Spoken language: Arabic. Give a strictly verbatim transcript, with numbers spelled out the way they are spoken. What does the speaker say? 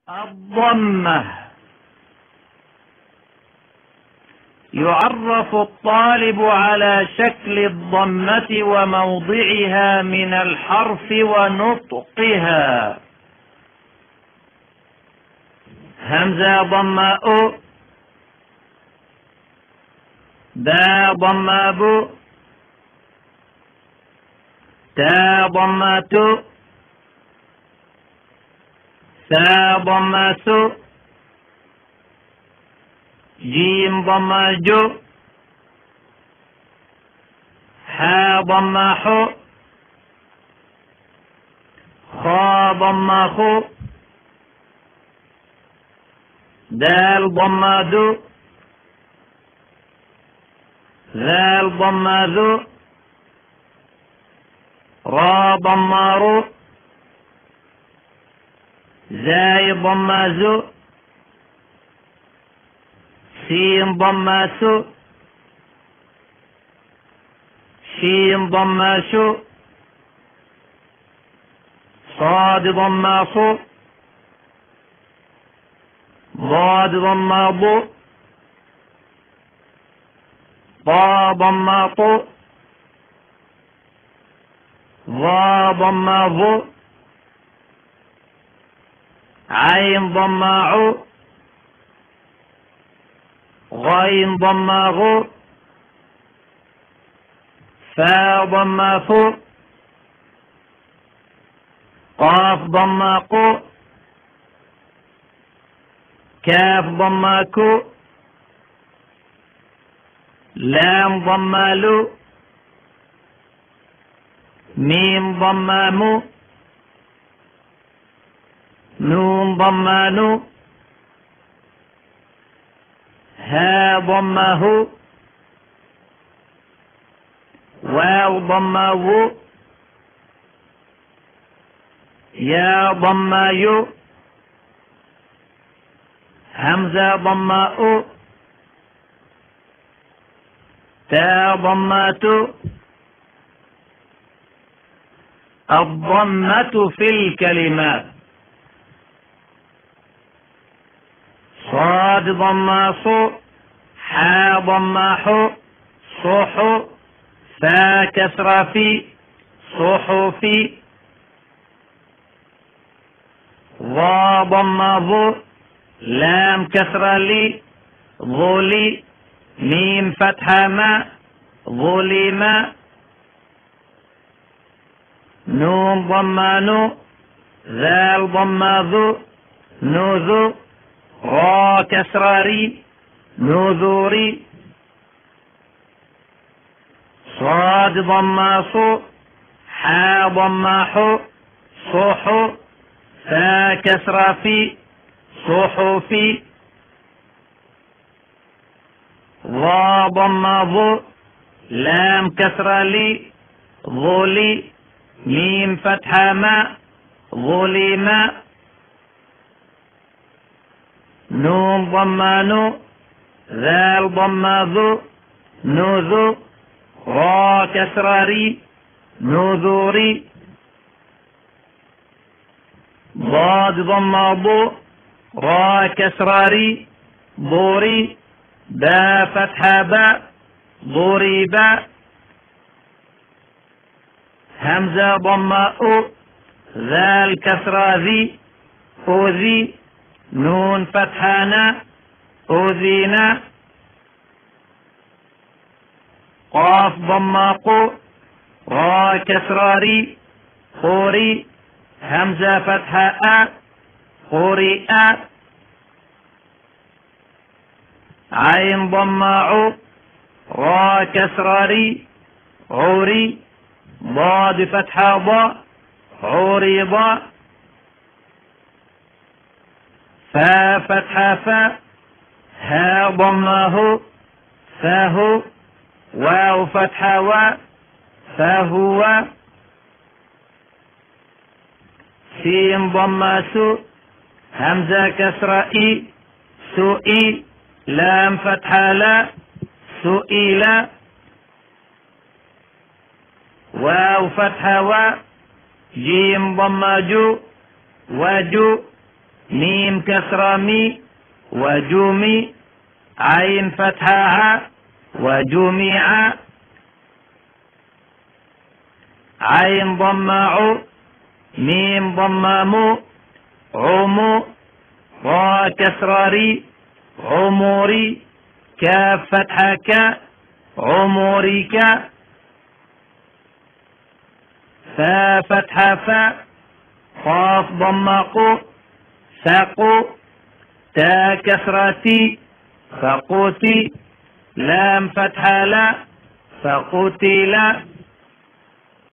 الضمة يعرف الطالب على شكل الضمة وموضعها من الحرف ونطقها. همزة ضمة أ، باء ضمة ب، تاء ضمة ت، ثاء ضمة ث، جيم ضمة ج، حاء ضمة ح، خاء ضمة خ، دال ضمة د، ذال ضمة ذ، را ضمة ر، زاي ضمة ز، سين ضمة س، شين ضمة ش، صاد ضمة ص، ضاد ضمة ض، ضا ضمة ط، ظا ضمة ظ، عين ضمة ع، غين ضمة غ، فاء ضمة ف، قاف ضمة ق، كاف ضمة ك، لام ضمة ل، ميم ضمة م، نون ضمة ن، ها ضمة ه، واو ضمة و، يا ضمة ي، همزة ضمة أ، تاء ضمة ت. الضمة في الكلمات: صاد ضمة ص، حاء ضمة ح، صح، فا كسر في، صحفي، ضا ضمة ظ، لام كسر لي، ظلي، ميم فتحة ما، ظلم، نون ضمة نو، ذال ضمة ذو، نذو، را كسر ري، نذوري، صاد ضمة ص، حاء ضمة ح، صح، فا كسر في، صحفي، ضا ضمة ظ، لام كسر لي، ظلي، ميم فتحة ما، ظلم، نون ضمة نو، ذال ضمة ذو، نذو، را كسر ري، نذوري، ضاد ضمة ض، را كسر ري، ضوري، با فتحة با، ضرب، همزة ضمة أ، ذال كسر ذي، أذي، نون فتحة نا، أذينا، قاف ضمة ق، را كسر ري، قري، همزة فتحة أ، قرئ، عين ضمة ع، را كسر ري، عري، ضاد فتحة ض، عرض، فا فتحة فا، ها ضمة ه، فهو، واو فتحة و، فهو، سين ضمة س، همزة كسر إي، سئي، لام فتحة لا، سئل، واو فتحة و، جيم ضمة جو، وجو، ميم كسرة مي وجومي عين فتحها وجميع عين ضمع ميم ضمام عمو را كسراري عموري كاف فتحك عمورك فا فتح فا قاف ضمق ساقو تا كسرتي فقوتي لام فتح لا فقتل